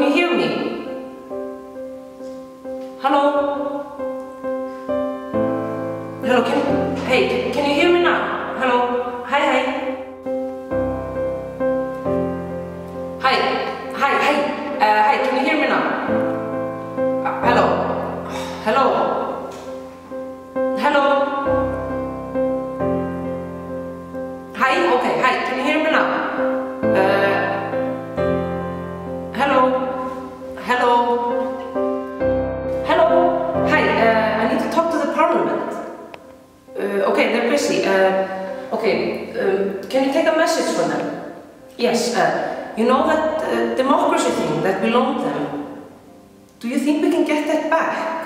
you hear me? Hello? Hello, can you hear me now? Hello? Hi. Hi, can you hear me now? Hello? Hello? Hi, okay, hi, can you hear me now? Hello? Hi, I need to talk to the parliament. Okay, they're busy. Can you take a message for them? Yes, you know that democracy thing that belonged them. Do you think we can get that back?